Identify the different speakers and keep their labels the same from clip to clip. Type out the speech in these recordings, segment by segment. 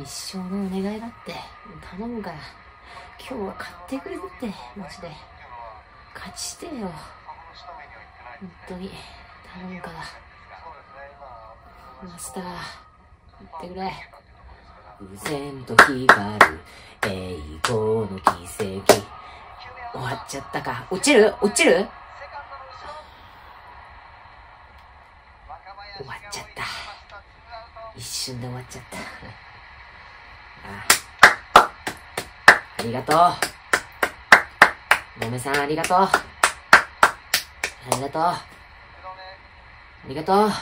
Speaker 1: 一生のお願いだって。頼むから。今日は勝ってくれるって、マジで。勝ちしてよ。本当に。頼むから。マスター、言ってくれ。
Speaker 2: 偶然と光る栄光の奇跡。終わっちゃったか。落ちる終わっちゃった。一瞬で終わっちゃった。ありがとう。ごめさん、ありがとう。ありがとう。ありがとう。あ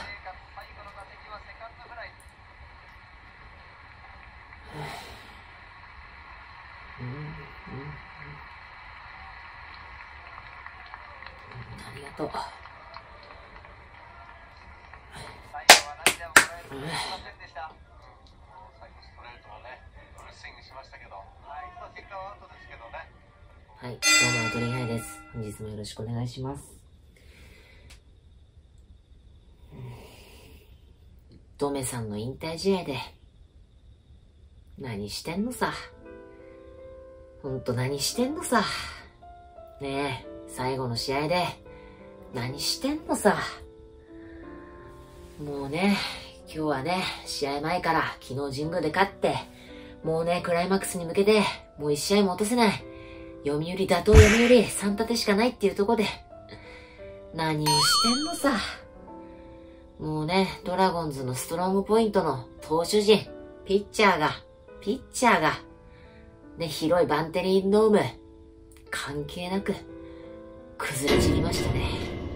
Speaker 2: りがとう。はい、どうも、アトリンハイです。本日もよろしくお願いします。ドメさんの引退試合で、何してんのさ。ほんと何してんのさ。ねえ、最後の試合で、何してんのさ。もうね、今日はね、試合前から昨日神宮で勝って、もうね、クライマックスに向けて、もう一試合も落とせない。読売打倒読売3立てしかないっていうとこで、何をしてんのさ。もうね、ドラゴンズのストロングポイントの投手陣、ピッチャーが、ね、広いバンテリンドーム、関係なく、崩れ散りましたね。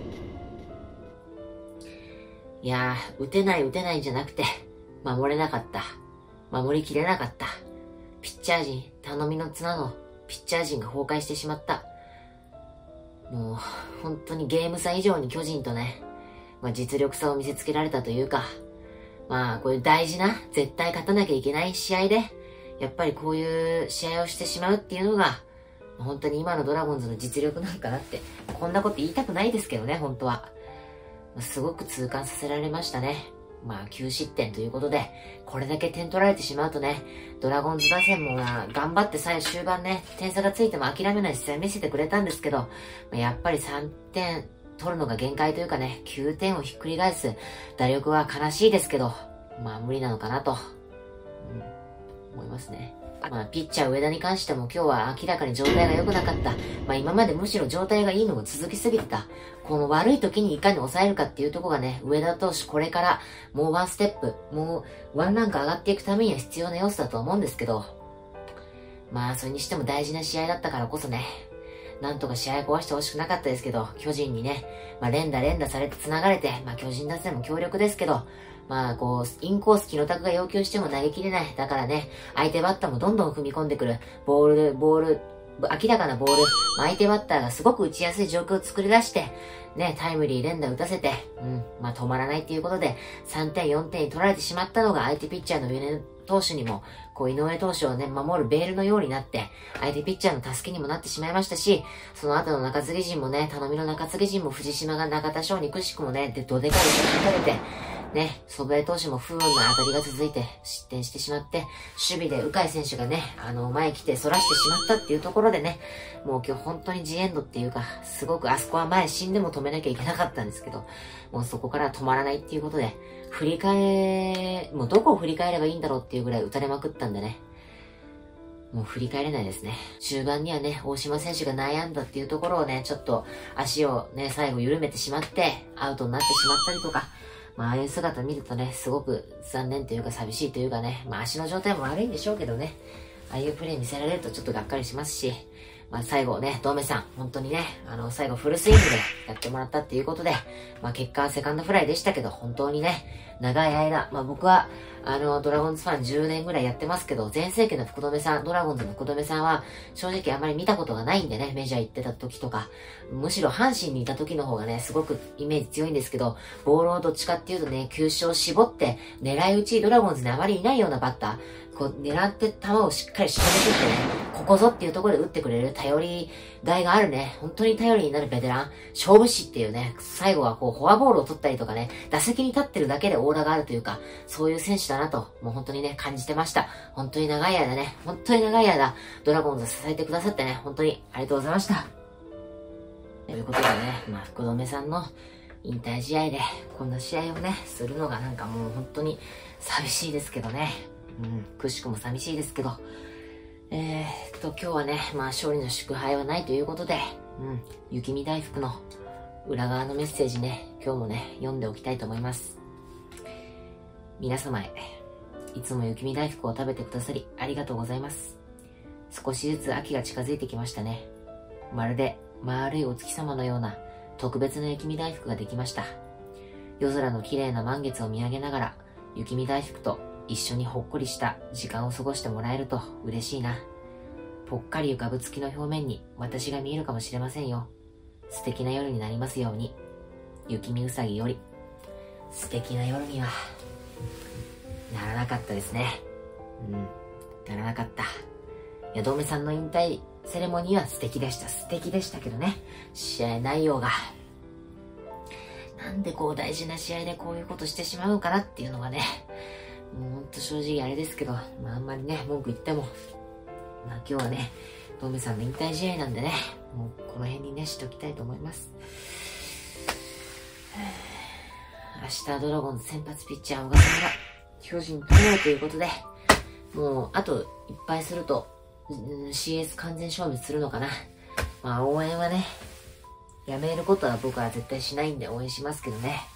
Speaker 2: いやー、打てないじゃなくて、守れなかった。守りきれなかった。ピッチャー陣、頼みの綱のピッチャー陣が崩壊してしまった。もう、本当にゲーム差以上に巨人とね、実力差を見せつけられたというか、こういう大事な、絶対勝たなきゃいけない試合で、やっぱりこういう試合をしてしまうっていうのが、本当に今のドラゴンズの実力なんかなって、こんなこと言いたくないですけどね、本当は。すごく痛感させられましたね。9失点ということで、これだけ点取られてしまうとね、ドラゴンズ打線も頑張って終盤ね、点差がついても諦めない姿勢を見せてくれたんですけど、やっぱり3点取るのが限界というかね、9点をひっくり返す打力は悲しいですけど、無理なのかなと、思いますね。ピッチャー上田に関しても今日は明らかに状態が良くなかった。今までむしろ状態がいいのが続きすぎてた。この悪い時にいかに抑えるかっていうところがね、上田投手これからもうワンステップ、もうワンランク上がっていくためには必要な要素だと思うんですけど、それにしても大事な試合だったからこそね、なんとか試合壊してほしくなかったですけど、巨人にね、連打されて繋がれて、巨人打線も強力ですけど、インコースキノタクが要求しても投げきれない。だからね、相手バッターもどんどん踏み込んでくる。ボール、明らかなボール、相手バッターがすごく打ちやすい状況を作り出して、ね、タイムリー連打打たせて、止まらないっていうことで、3点、4点に取られてしまったのが相手ピッチャーの上根投手にも、井上投手をね、守るベールのようになって、相手ピッチャーの助けにもなってしまいましたし、その後の中継ぎ陣もね、頼みの中継ぎ陣も藤島が中田翔にくしくもね、どでかい打ち打たれて、ね、祖父江投手も不運な当たりが続いて失点してしまって、守備で鵜飼選手がね、前来て反らしてしまったっていうところでね、もう今日本当にジエンドっていうか、すごくあそこは前死んでも止めなきゃいけなかったんですけど、もうそこから止まらないっていうことで、もうどこを振り返ればいいんだろうっていうぐらい打たれまくったんでね、もう振り返れないですね。中盤にはね、大島選手が悩んだっていうところをね、ちょっと足をね、最後緩めてしまって、アウトになってしまったりとか、ああいう姿見るとね、すごく残念というか寂しいというかね、足の状態も悪いんでしょうけどね、ああいうプレー見せられるとちょっとがっかりしますし、最後ね、ドメさん、本当にね、最後フルスイングでやってもらったっていうことで、結果はセカンドフライでしたけど、本当にね、長い間、僕は、ドラゴンズファン10年ぐらいやってますけど、前世紀の福留さん、ドラゴンズの福留さんは、正直あまり見たことがないんでね、メジャー行ってた時とか、むしろ阪神にいた時の方がね、すごくイメージ強いんですけど、ボールをどっちかっていうとね、球種を絞って、狙い撃ちドラゴンズにあまりいないようなバッター、 こう、狙って球をしっかり仕留めていってね、ここぞっていうところで打ってくれる頼りがいがあるね、本当に頼りになるベテラン、勝負師っていうね、最後はこう、フォアボールを取ったりとかね、打席に立ってるだけでオーラがあるというか、そういう選手だなと、もう本当にね、感じてました。本当に長い間ね、本当に長い間、ドラゴンズ支えてくださってね、本当にありがとうございました。ということでね、福留さんの引退試合で、こんな試合をね、するのがなんかもう本当に寂しいですけどね。くしくも寂しいですけど。今日はね、勝利の祝杯はないということで、雪見大福の裏側のメッセージね、今日もね、読んでおきたいと思います。皆様へ、いつも雪見大福を食べてくださり、ありがとうございます。少しずつ秋が近づいてきましたね。まるで、丸いお月様のような特別な雪見大福ができました。夜空の綺麗な満月を見上げながら、雪見大福と一緒にほっこりした時間を過ごしてもらえると嬉しいな。ぽっかり浮かぶ月の表面に私が見えるかもしれませんよ。素敵な夜になりますように。雪見うさぎより。素敵な夜にはならなかったですね。ならなかった。矢留さんの引退セレモニーは素敵でした。素敵でしたけどね。試合内容が。なんでこう大事な試合でこういうことしてしまうのかなっていうのがね。もうほんと正直あれですけど、あんまりね、文句言っても。今日はね、トメさんの引退試合なんでね、もうこの辺にね、しておきたいと思います。明日ドラゴンズ先発ピッチャー小笠原、巨人取れるということで、もうあといっぱいすると、CS 完全消滅するのかな。応援はね、やめることは僕は絶対しないんで応援しますけどね。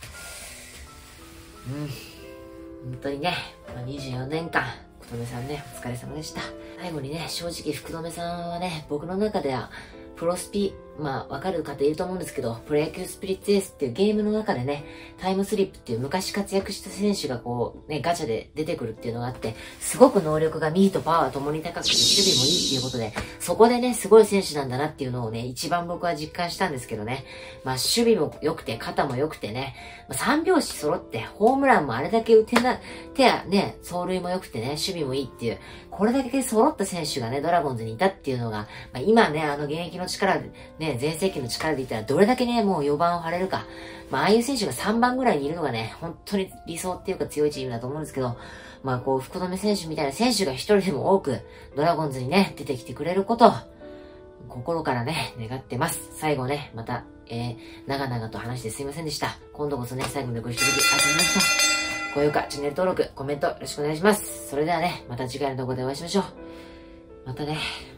Speaker 2: 本当にね、24年間、福留さんね、お疲れ様でした。最後にね、正直福留さんはね、僕の中では、プロスピ、わかる方いると思うんですけど、プロ野球スピリッツエースっていうゲームの中でね、タイムスリップっていう昔活躍した選手がこう、ね、ガチャで出てくるっていうのがあって、すごく能力がミーとパワーともに高くて、守備もいいっていうことで、そこでね、すごい選手なんだなっていうのをね、一番僕は実感したんですけどね。守備も良くて、肩も良くてね、三拍子揃って、ホームランもあれだけ打てな、手やね、走塁も良くてね、守備もいいっていう、これだけ揃った選手がね、ドラゴンズにいたっていうのが、今ね、現役の力で、ね、全盛期の力で言ったらどれだけね、もう4番を張れるか。ああいう選手が3番ぐらいにいるのがね、本当に理想っていうか強いチームだと思うんですけど、こう、福留選手みたいな選手が一人でも多く、ドラゴンズにね、出てきてくれることを、心からね、願ってます。最後ね、また、長々と話してすいませんでした。今度こそね、最後までご視聴いただきありがとうございました。高評価、チャンネル登録、コメントよろしくお願いします。それではね、また次回の動画でお会いしましょう。またね。